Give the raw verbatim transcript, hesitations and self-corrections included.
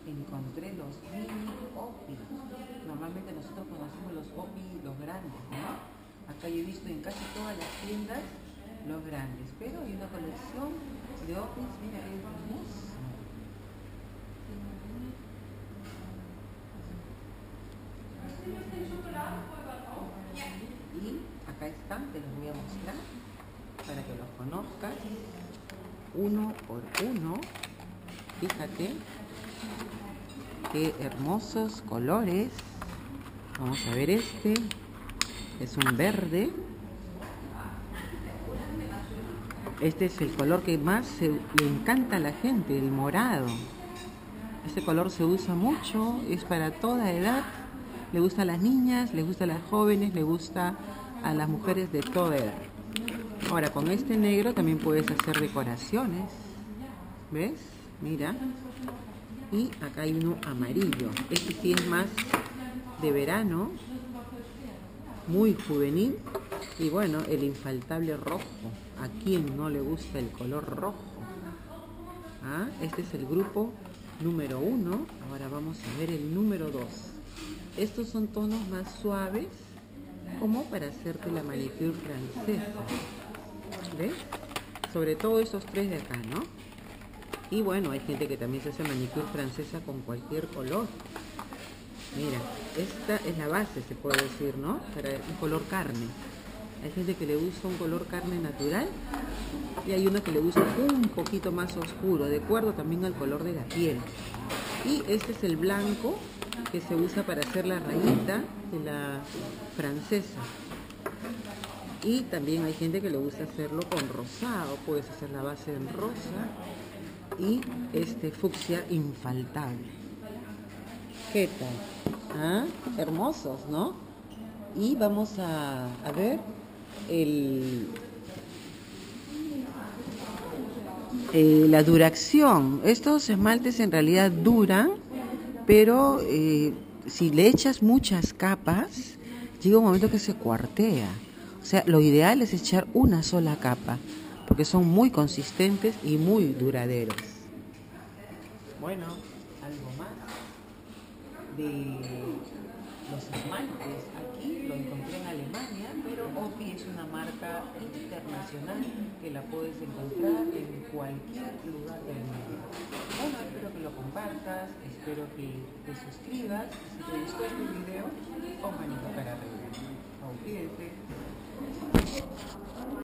encontré los mini Opi. Normalmente nosotros conocemos los Opi, los grandes, ¿no? Acá yo he visto en casi todas las tiendas los grandes, pero hay una colección de Opis, mira, es hermosa. Y acá están, te los voy a mostrar para que los conozcas uno por uno. Fíjate qué hermosos colores. Vamos a ver, este es un verde. Este es el color que más se, le encanta a la gente, el morado. Este color se usa mucho, es para toda edad. Le gusta a las niñas, le gusta a las jóvenes, le gusta a las mujeres de toda edad. Ahora, con este negro también puedes hacer decoraciones. ¿Ves? Mira. Y acá hay uno amarillo. Este sí es más de verano, muy juvenil. Y bueno, el infaltable rojo. ¿A quién no le gusta el color rojo? ¿Ah? Este es el grupo número uno. Ahora vamos a ver el número dos. Estos son tonos más suaves, como para hacerte la manicure francesa. ¿Ves? Sobre todo estos tres de acá, ¿no? Y bueno, hay gente que también se hace manicure francesa con cualquier color. Mira, esta es la base, se puede decir, ¿no? Para un color carne. Hay gente que le gusta un color carne natural y hay una que le gusta un poquito más oscuro, de acuerdo también al color de la piel. Y este es el blanco que se usa para hacer la rayita de la francesa. Y también hay gente que le gusta hacerlo con rosado, puedes hacer la base en rosa y este fucsia infaltable. ¿Qué tal? ¿Ah? Hermosos, ¿no? Y vamos a, a ver el, eh, la duración. Estos esmaltes en realidad duran, pero eh, si le echas muchas capas, llega un momento que se cuartea. O sea, lo ideal es echar una sola capa, porque son muy consistentes y muy duraderos. Bueno, algo más de los esmaltes. Aquí lo encontré en Alemania, pero Opi es una marca internacional que la puedes encontrar en cualquier lugar del mundo. Bueno, espero que lo compartas, espero que te suscribas. Si te gustó este video, pon manito para arriba. Cuídate.